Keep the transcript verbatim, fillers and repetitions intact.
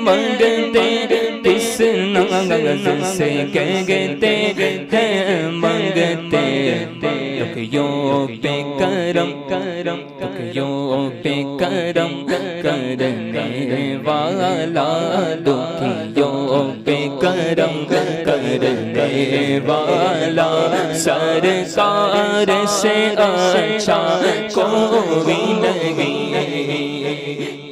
मंगते किस नाज से कहते हैं मंगते दुखियों पे करम करम दुखियों पे करम करने वाला दुखियों पे करम करने वाला सरकार से अच्छा कोई नहीं।